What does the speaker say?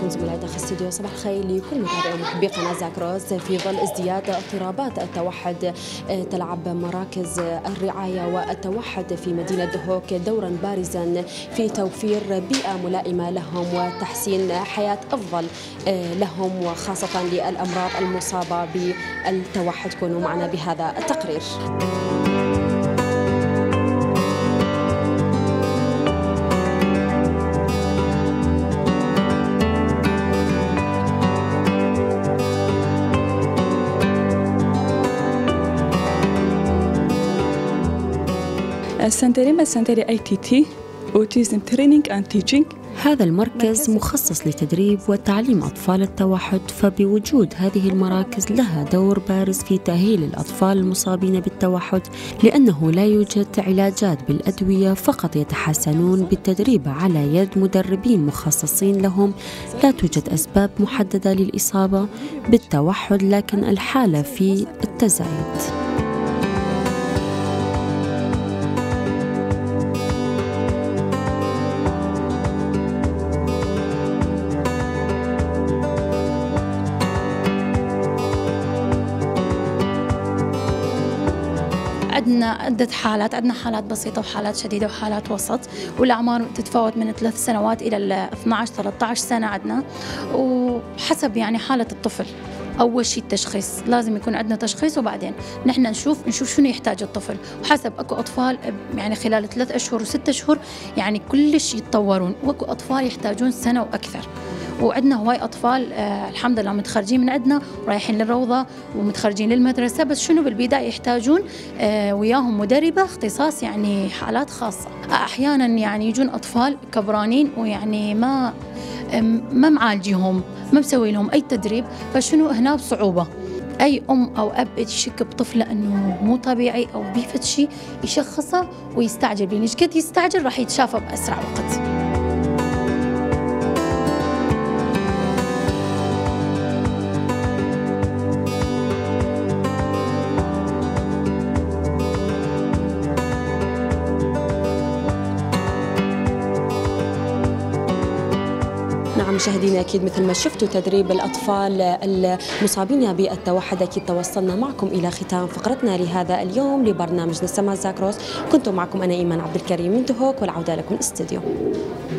بكم زملائي داخل الاستديو. صباح الخير لكل متابعي ومحبي قناة زاكروس. في ظل ازدياد اضطرابات التوحد تلعب مراكز الرعاية والتوحد في مدينة دهوك دورا بارزا في توفير بيئة ملائمة لهم وتحسين حياة أفضل لهم، وخاصة للأمراض المصابة بالتوحد. كونوا معنا بهذا التقرير. سنتري ITT Autism Training and Teaching. هذا المركز مخصص لتدريب وتعليم أطفال التوحد، فبوجود هذه المراكز لها دور بارز في تأهيل الأطفال المصابين بالتوحد، لأنه لا يوجد علاجات بالأدوية، فقط يتحسنون بالتدريب على يد مدربين مخصصين لهم. لا توجد أسباب محددة للإصابة بالتوحد، لكن الحالة في التزايد. عندنا عدة حالات، عندنا حالات بسيطة وحالات شديدة وحالات وسط، والأعمار تتفاوت من 3 سنوات إلى 12-13 سنة عندنا، وحسب يعني حالة الطفل. أول شيء التشخيص، لازم يكون عندنا تشخيص، وبعدين نحن نشوف شنو يحتاج الطفل، وحسب أكو أطفال يعني خلال 3 أشهر و6 أشهر يعني كلش يتطورون، وأكو أطفال يحتاجون سنة وأكثر. وعندنا هواي أطفال الحمد لله متخرجين من عندنا ورايحين للروضة ومتخرجين للمدرسة، بس شنو بالبداية يحتاجون وياهم مدربة اختصاص، يعني حالات خاصة. أحيانا يعني يجون أطفال كبرانين ويعني ما معالجيهم، ما مسوي لهم أي تدريب، فشنو هنا بصعوبة. أي أم أو أب يشك بطفله أنه مو طبيعي أو بيفت شيء يشخصه ويستعجل، لأن قد يستعجل راح يتشافى بأسرع وقت. نعم مشاهدينا، أكيد مثل ما شفتوا تدريب الأطفال المصابين بالتوحد، أكيد توصلنا معكم إلى ختام فقرتنا لهذا اليوم لبرنامجنا سما زاكروس. كنت معكم أنا إيمان عبد الكريم من دهوك، والعودة لكم الاستديو.